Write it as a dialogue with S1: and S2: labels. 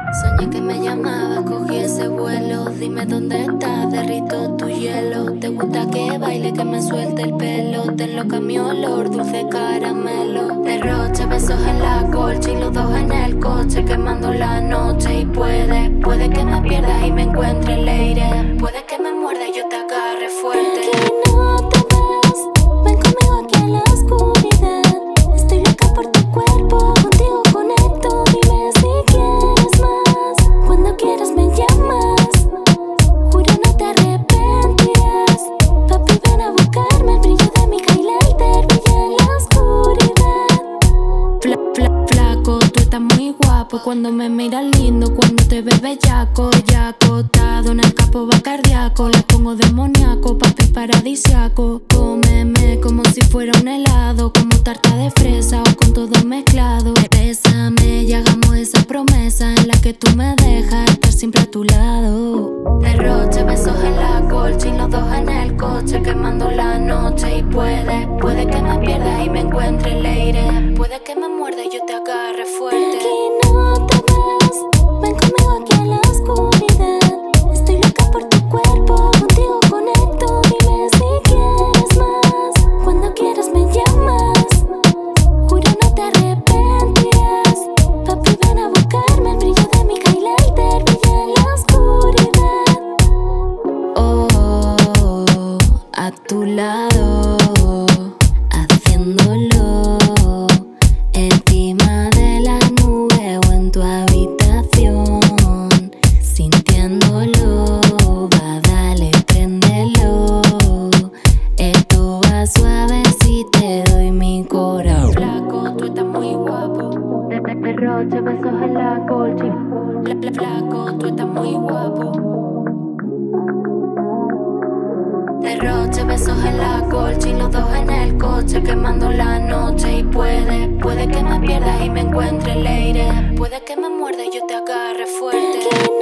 S1: Soñé que me llamaba, cogí ese vuelo. Dime dónde estás, derrito tu hielo. Te gusta que baile, que me suelte el pelo. Te enloca mi olor, dulce caramelo. Derroche, besos en la colcha y los dos en el coche, quemando la noche. Y puede que me pierdas y me encuentre el aire. Puede que me muerda y yo te agarre fuerte.
S2: Que no te vas, ven conmigo aquí en la oscuridad. Estoy loca por tu cuerpo, contigo conecto. Dime si quieres más, cuando quieras me llamas. Juro no te arrepentirás. Papi, ven a buscarme, el brillo de mi highlighter brilla en la oscuridad.
S1: Flaco, tú estás muy guapo cuando me miras lindo, cuando te ves bellaco. Ya acostado en el capo va cardíaco, la pongo demoníaco, papi paradisiaco. Cómeme como si fuera un helado, como tarta de fresa o con todo mezclado. Bésame y hagamos esa promesa en la que tú me dejas estar siempre a tu lado. Derroche, besos en la colcha y los dos en el coche, quemando la noche. Y puede que me pierdas y me encuentre el aire. Puede que me muerda y yo te agarre fuerte.
S2: Que no te vas, ven conmigo aquí en la oscuridad. Estoy loca por tu cuerpo, contigo conecto. Dime si quieres más, cuando quieras me llamas. Juro no te arrepentirás. Papi, ven a buscarme, el brillo de mi highlighter brilla en la oscuridad.
S1: Oh, a tu lado, haciéndolo encima de la nube o en tu habitación, sintiéndolo. Va, dale, préndelo. Esto va suave si te doy mi corazón. Flaco, tú estás muy guapo. Derroche, besos en la colcha. Flaco, tú estás muy guapo. Derroche, besos en la colcha y los dos en el coche, quemando la noche. Y puede que me pierdas y me encuentre el aire. Puede que me muerda y yo te agarre fuerte.